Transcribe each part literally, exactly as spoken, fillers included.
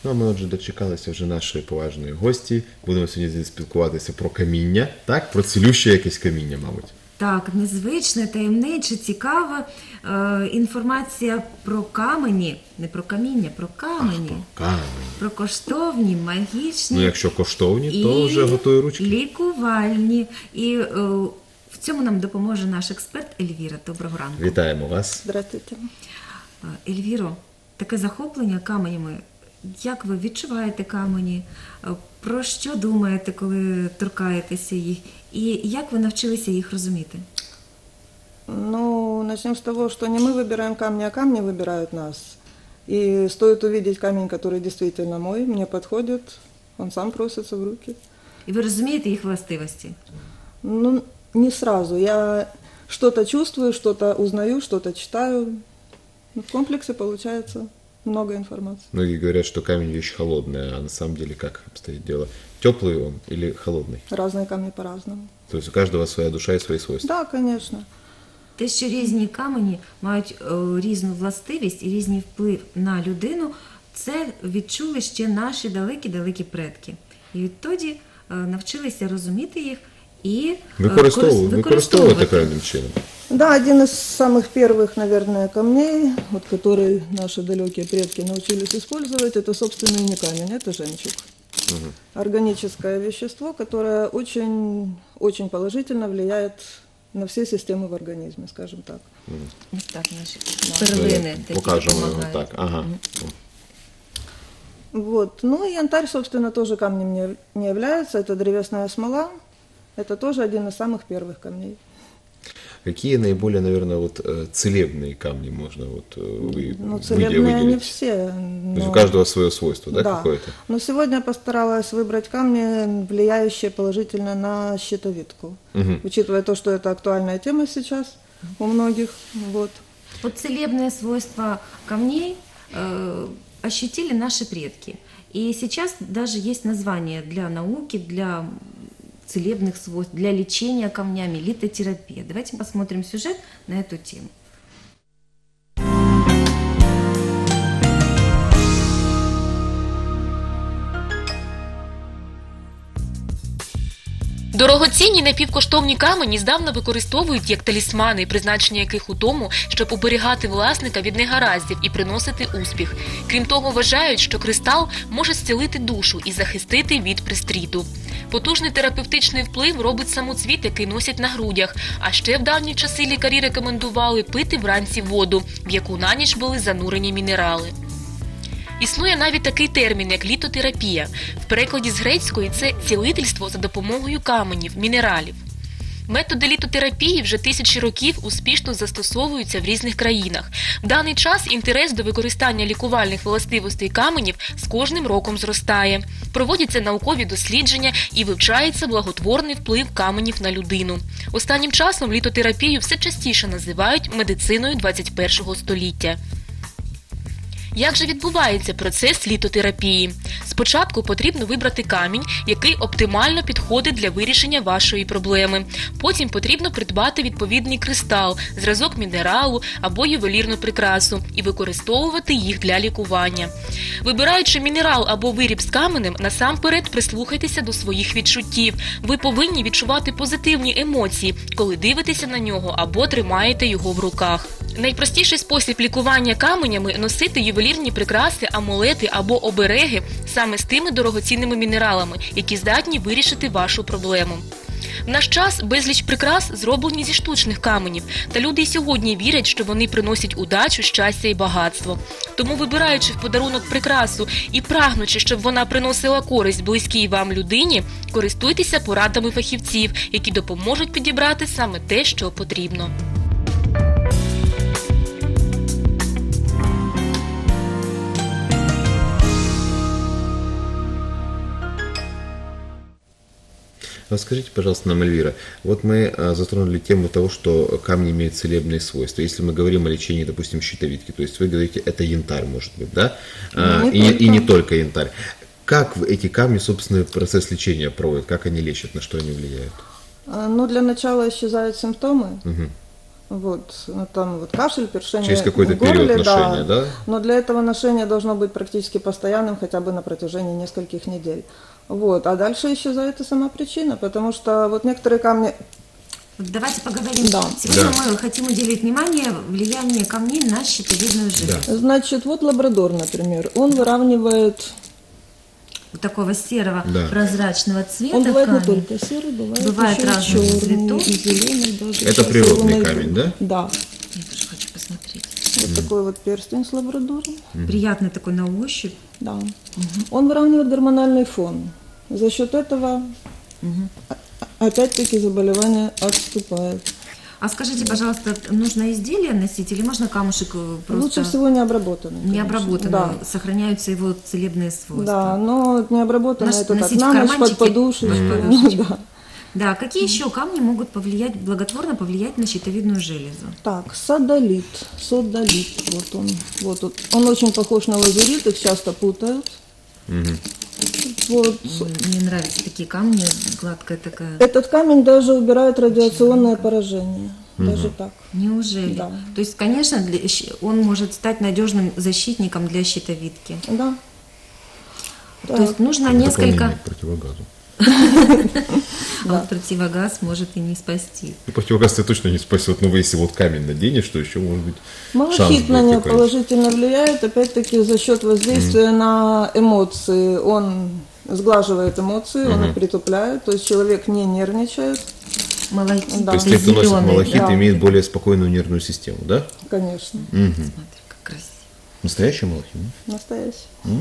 Ну, а ми отже дочекалися вже нашої поважної гості. Будемо сьогодні спілкуватися про каміння, так? Про цілюще якесь каміння, мабуть. Так, незвичне, таємниче, цікава е, інформація про камені, не про каміння, про камені. Ах, про камені. Про коштовні, магічні. Ну, якщо коштовні, то вже готуй ручки. Лікувальні. І е, в цьому нам допоможе наш експерт Ельвіра. Доброго ранку. Вітаємо вас. Здравствуйте. Ельвіро, таке захоплення каменями. Як ви відчуваєте камені? Про що думаєте, коли торкаєтеся їх? І як ви навчилися їх розуміти? Ну, начнем с того, что не мы выбираем камни, а камни выбирают нас. И стоит увидеть камень, который действительно мой, мне подходит, он сам просится в руки. І ви розумієте їх властивості? Ну, не сразу. Я что-то чувствую, что-то узнаю, что-то читаю. В комплексе получается много информации. Многие говорят, что камень вещь холодная, а на самом деле как обстоит дело? Теплый он или холодный? Разные камни по-разному. То есть у каждого своя душа и свои свойства? Да, конечно. Те, що різні камені мають е, різну властивість і різний вплив на людину, це відчули ще наші далекі-далекі предки. І відтоді е, навчилися розуміти їх і е, Використовувати, корис- використовувати певним чином. Да, один из самых первых, наверное, камней, вот, который наши далекие предки научились использовать, это, собственно, не камень, это жемчуг. Угу. Органическое вещество, которое очень, очень положительно влияет на все системы в организме, скажем так. Ось так наші перлини такі Покажемо його допомагають. так. Ага. Вот. Ну и янтарь, собственно, тоже камнем не, не является, это древесная смола, это тоже один из самых первых камней. Какие наиболее, наверное, вот целебные камни можно вот вы, Ну, целебные выделить? не все. Но... То есть у каждого свое свойство, да, да. какое-то? Но сегодня я постаралась выбрать камни, влияющие положительно на щитовидку. Угу. Учитывая то, что это актуальная тема сейчас у многих. Вот. Вот целебные свойства камней э, ощутили наши предки. И сейчас даже есть название для науки, для целебных свойств, для лечения камнями, литотерапия. Давайте посмотрим сюжет на эту тему. Дорогоцінні напівкоштовні камені здавна використовують як талісмани, призначення яких у тому, щоб оберігати власника від негараздів і приносити успіх. Крім того, вважають, що кристал може зцілити душу і захистити від пристріту. Потужний терапевтичний вплив робить самоцвіт, який носять на грудях. А ще в давні часи лікарі рекомендували пити вранці воду, в яку на ніч були занурені мінерали. Існує навіть такий термін, як літотерапія. В перекладі з грецької це цілительство за допомогою каменів, мінералів. Методи літотерапії вже тисячі років успішно застосовуються в різних країнах. В даний час інтерес до використання лікувальних властивостей каменів з кожним роком зростає. Проводяться наукові дослідження і вивчається благотворний вплив каменів на людину. Останнім часом літотерапію все частіше називають медициною двадцять першого століття. Як же відбувається процес літотерапії? Спочатку потрібно вибрати камінь, який оптимально підходить для вирішення вашої проблеми. Потім потрібно придбати відповідний кристал, зразок мінералу або ювелірну прикрасу і використовувати їх для лікування. Вибираючи мінерал або виріб з каменем, насамперед прислухайтеся до своїх відчуттів. Ви повинні відчувати позитивні емоції, коли дивитеся на нього або тримаєте його в руках. Найпростіший спосіб лікування каменями – носити ювелірні прикраси, амулети або обереги саме з тими дорогоцінними мінералами, які здатні вирішити вашу проблему. В наш час безліч прикрас зроблені зі штучних каменів, та люди й сьогодні вірять, що вони приносять удачу, щастя і багатство. Тому, вибираючи в подарунок прикрасу і прагнучи, щоб вона приносила користь близькій вам людині, користуйтеся порадами фахівців, які допоможуть підібрати саме те, що потрібно. Скажите, пожалуйста, нам, Эльвира, вот мы затронули тему того, что камни имеют целебные свойства. Если мы говорим о лечении, допустим, щитовидки, то есть вы говорите, это янтарь, может быть, да? Не и, только. и не только янтарь. Как эти камни, собственно, процесс лечения проводят? Как они лечат, на что они влияют? Ну, для начала исчезают симптомы. Угу. Вот, ну, там вот кашель, першение Через какой-то в горле, период ношения, да? Но для этого ношение должно быть практически постоянным, хотя бы на протяжении нескольких недель. Вот, а дальше исчезает и сама причина, потому что вот некоторые камни... Вот давайте поговорим. Да. Сегодня Да. мы хотим уделить внимание влиянию камней на щитовидную железу. Да. Значит, вот лабрадор, например, он выравнивает... Вот такого серого Да. прозрачного цвета Он бывает не камень. только серый, бывает, Бывает еще и разных черный, цветов. и зеленый даже. Это Сейчас природный его найду. камень, да? Да. Я тоже хочу посмотреть. Вот такой вот перстень с лабрадором. Приятный такой на ощупь. Да. Он выравнивает гормональный фон. За счет этого, о- опять-таки, заболевание отступает. А скажите, пожалуйста, нужно изделие носить или можно камушек э, просто Лучше всего не обработанный. не конечно. обработанный? Да. Сохраняются его целебные свойства. Да, но не обработанный Нос- это так, носить в на ночь под карманчике, подушечку. под Ну, подушечку. да. Да, какие еще камни могут повлиять, благотворно повлиять на щитовидную железу? Так, содолит, содолит, вот он, вот он, он очень похож на лазурит, их часто путают. Вот. Мне нравятся такие камни, гладкая такая. Этот камень даже убирает радиационное поражение, даже так. Неужели? Да. То есть, конечно, для щ- он может стать надежным защитником для щитовидки. Да. То есть нужно Дополнение несколько, к противогазу. а вот противогаз может и не спасти. Ну, противогаз тебя точно не спасет, но если вот камень наденешь, то еще может быть шанс Малахит на будет него какой-то. положительно влияет, опять-таки, за счет воздействия на эмоции. Он сглаживает эмоции, он их притупляет, то есть человек не нервничает, Малахит, Да. То есть те, кто носит зелёный, малахит, да. имеют более спокойную нервную систему, да? конечно, Смотри, как красиво. Настоящий малахит? да? настоящий.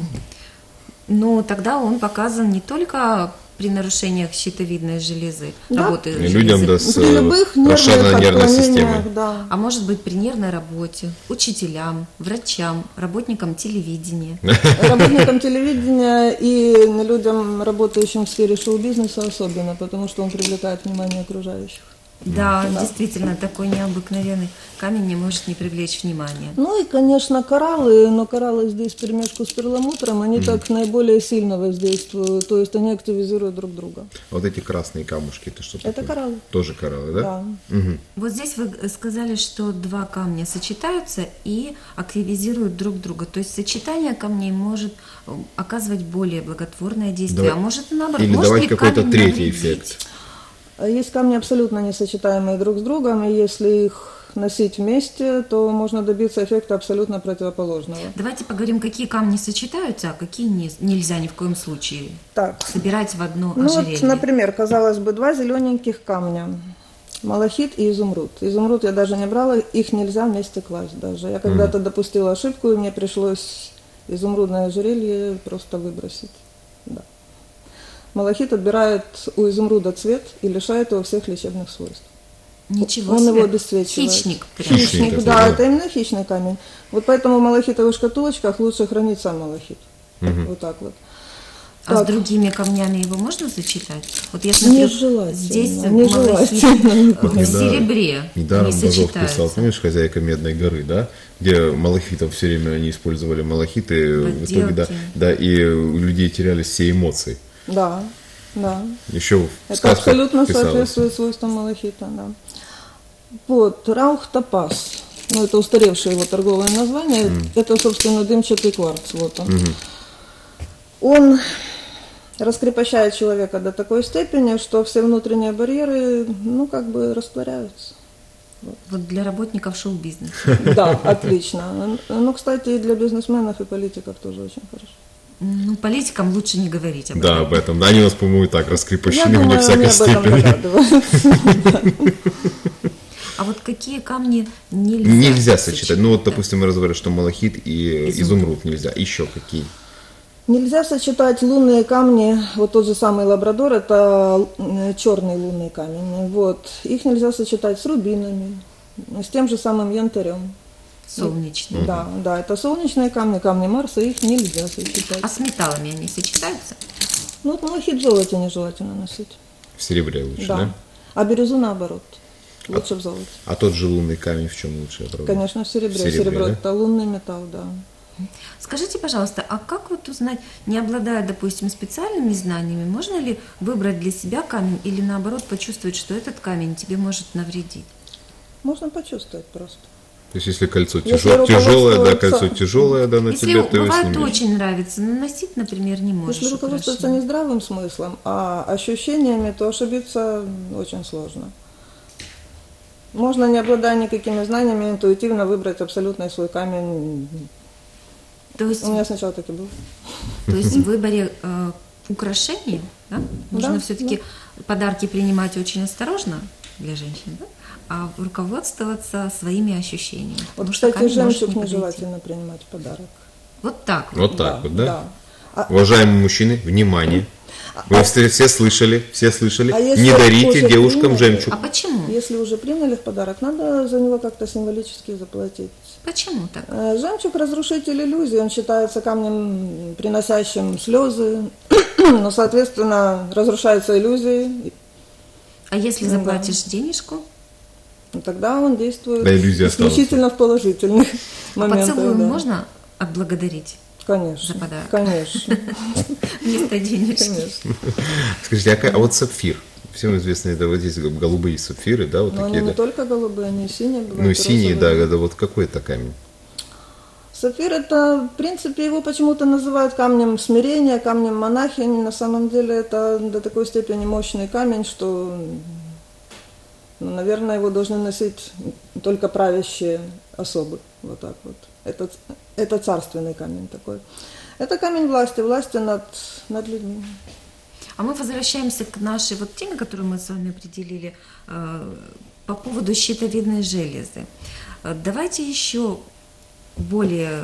Но тогда он показан не только при нарушениях щитовидной железы, Да. работы И людям, железы, да, с При э, любых нервных расширенной нервной системой. отклонениях, да. а может быть при нервной работе, учителям, врачам, работникам телевидения. Работникам телевидения и людям, работающим в сфере шоу-бизнеса особенно, потому что он привлекает внимание окружающих. Да, действительно, такой необыкновенный камень не может не привлечь внимания. Ну и, конечно, кораллы, но кораллы здесь в перемешку с перламутром, они так наиболее сильно воздействуют, то есть они активизируют друг друга. А вот эти красные камушки, это что Это такое? кораллы. Тоже кораллы, да? Да. Мгм. Вот здесь вы сказали, что два камня сочетаются и активизируют друг друга. То есть сочетание камней может э, оказывать более благотворное действие, Давай- а может и наоборот. Или может давать ли какой-то камень третий навредить? эффект. Есть камни абсолютно несочетаемые друг с другом, и если их носить вместе, то можно добиться эффекта абсолютно противоположного. Давайте поговорим, какие камни сочетаются, а какие не- нельзя ни в коем случае Так, собирать в одно ну вот, ожерелье. например, казалось бы, два зелененьких камня. Малахит и изумруд. Изумруд я даже не брала, их нельзя вместе класть даже. Я когда-то допустила ошибку, и мне пришлось изумрудное ожерелье просто выбросить. Да. Малахит отбирает у изумруда цвет и лишает его всех лечебных свойств. Ничего Он себе. его обесцвечивает. Хищник. прям. Хищник. Хищник, это, да, да. это именно хищный камень. Вот поэтому в малахитовых шкатулочках лучше хранить сам малахит. Вот так вот. А Так. с другими камнями его можно сочетать? Вот я смотрю, Нежелательно, здесь нежелательно. малахит Вот в недавно- серебре Недаром не Базов писал, сочетается. помнишь, «Хозяйка Медной горы», да? Где малахитов все время они использовали малахиты, В в итоге, да, отделке. да, и у людей терялись все эмоции. Да, да. Еще в Это сказках абсолютно писалось. соответствует свойствам малахита, да. Вот, раухтопаз. Ну, это устаревшее его торговое название. Это, собственно, дымчатый кварц. Вот он. Он раскрепощает человека до такой степени, что все внутренние барьеры, ну, как бы растворяются. Вот для работников шоу-бизнеса. Да, отлично. Ну, кстати, и для бизнесменов и политиков тоже очень хорошо. Ну, политикам лучше не говорить об Да, этом. об этом. Да, они у нас, по-моему, и так Я раскрепощены думаю, вне всякой они об этом степени. догадываются. А вот какие камни нельзя, Нельзя сочетать. Ну вот, допустим, мы разговаривали, что малахит и Изумруд. изумруд нельзя. Еще какие? Нельзя сочетать лунные камни, вот тот же самый лабрадор, это э, черный лунный камень, вот, их нельзя сочетать с рубинами, с тем же самым янтарем. солнечные. Да, да, это солнечные камни, камни Марса, их нельзя сочетать. А с металлами они сочетаются? Ну вот малахит в золоте нежелательно носить. В серебре лучше, Да. да? А бирюзу наоборот, лучше в золоте. А тот же лунный камень в чем лучше? обработать? Конечно, в серебре. В серебре, Серебро да? это лунный металл, да. Скажите, пожалуйста, а как вот узнать, не обладая, допустим, специальными знаниями, можно ли выбрать для себя камень или наоборот почувствовать, что этот камень тебе может навредить? Можно почувствовать просто. То есть, если кольцо Если тяжел- тяжелое, да, кольцо руководствоваться- тяжелое, да, на Если тебе, ты его бывает снимешь. очень нравится, но носить, например, не можешь. Если руководствоваться украшения. не здравым смыслом, а ощущениями, то ошибиться очень сложно. Можно, не обладая никакими знаниями, интуитивно выбрать абсолютно свой камень. То есть, У меня сначала так и было. то есть в выборе э, украшений, да, нужно Да, все-таки подарки принимать очень осторожно для женщин, да? А руководствоваться своими ощущениями. Вот, потому что кстати, камень может жемчуг не подойти. нежелательно принимать в подарок. Вот так вот. Вот так вот, да? А, Уважаемые мужчины, внимание. Вы все, все слышали, все слышали. А если Не дарите уже девушкам приняли? жемчуг. А почему? если уже приняли в подарок, надо за него как-то символически заплатить. Почему так? Э, Жемчуг – разрушитель иллюзий, он считается камнем, приносящим слезы, но, соответственно, разрушаются иллюзии, А если Ну да. заплатишь денежку, и тогда он действует Да, иллюзия исключительно в положительных а моментах. поцелуем да. можно отблагодарить Конечно, за подарок? конечно, вместо денежки? конечно. Скажите, а, ка- а вот сапфир? Всем известно, это вот здесь голубые сапфиры, да, вот Но они такие, не да? только голубые, они и синие бывают. Ну, синие, да, розовые. это вот какой это камень? Сапфир – это, в принципе, его почему-то называют камнем смирения, камнем монахинь. На самом деле это до такой степени мощный камень, что, ну, наверное, его должны носить только правящие особы. Вот так вот. Это, это царственный камень такой. Это камень власти, власти над, над людьми. А мы возвращаемся к нашей вот теме, которую мы с вами определили, э, по поводу щитовидной железы. Э, Давайте еще более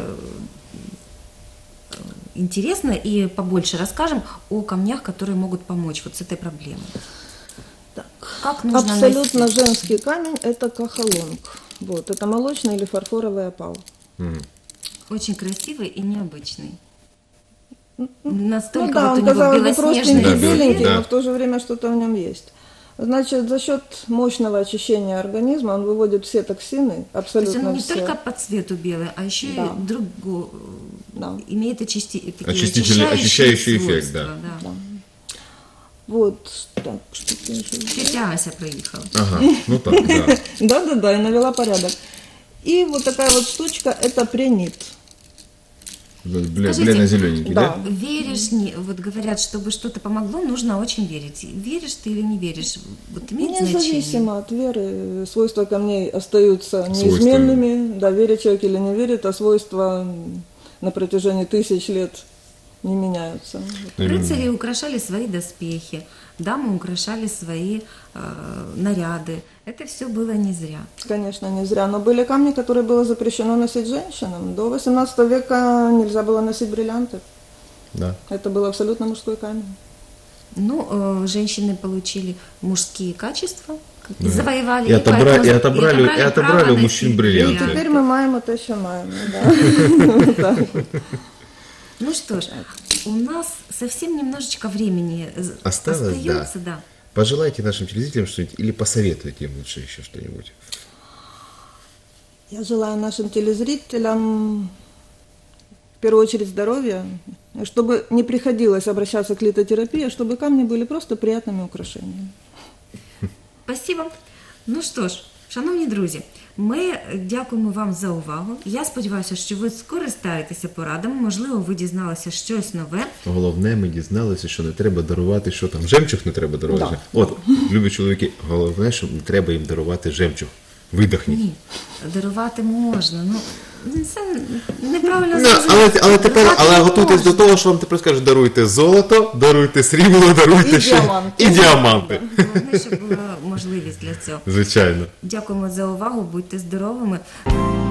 э, интересно и побольше расскажем о камнях, которые могут помочь вот с этой проблемой. Так. Как нужно Абсолютно носить? женский камень – это кахалонг. Вот, это молочный или фарфоровый опал. Мгм. Очень красивый и необычный. Настолько Ну да, вот у он, него казалось бы, белоснежный простенький, Да, белый, беленький, да. но в то же время что-то в нем есть. Значит, за счет мощного очищения организма он выводит все токсины, То есть абсолютно он не все. только по цвету белый, а еще Да. и другу, Да. имеет очисти, такие Очистительный- очищающие очищающий эффект, свойства, да. Да. Вот, так, что-то я еще- Тетя Ася проехала. Ага, ну так, да. Да-да-да, и навела порядок. И вот такая вот штучка – это пренит. Бля, Скажите, бля, зелененький, да? Да. Веришь, не, вот говорят, чтобы что-то помогло, нужно очень верить. Веришь ты или не веришь, вот имеет значение? Независимо от веры, свойства камней остаются Свойства. неизменными. Да, верит человек или не верит, а свойства на протяжении тысяч лет не меняются. Рыцари украшали свои доспехи, дамы украшали свои э, наряды. Это все было не зря. Конечно, не зря. Но были камни, которые было запрещено носить женщинам. До восемнадцатого века нельзя было носить бриллианты. Да. Это был абсолютно мужской камень. Ну, э, женщины получили мужские качества, как- и завоевали. И отобрали- поэтому- и отобрали- и отобрали право у мужчин носить бриллианты. И теперь мы маем это еще маем. Да. Вот так вот. Ну что ж, у нас совсем немножечко времени з- Осталось, остается, да. Пожелайте нашим телезрителям что-нибудь или посоветуйте им лучше еще что-нибудь. Я желаю нашим телезрителям в первую очередь здоровья, и чтобы не приходилось обращаться к литотерапии, а чтобы камни были просто приятными украшениями. Спасибо. Ну що ж, шановні друзі, ми дякуємо вам за увагу. Я сподіваюся, що ви скористаєтеся порадами, можливо, ви дізналися щось нове. Головне, ми дізналися, що не треба дарувати, що там, жемчуг не треба дарувати. Да. От, любі чоловіки, головне, що не треба їм дарувати жемчуг. Видохніть. Ні, дарувати можна. Ну, це неправильно Ну, зрозуміло. але, але тепер, Дарувати але не готуйтесь можна. до того, що вам тепер скажуть, даруйте золото, даруйте срібло, даруйте І ще діаманти. і діаманти. Головне, щоб була можливість для цього. Звичайно. Дякуємо за увагу, будьте здоровими.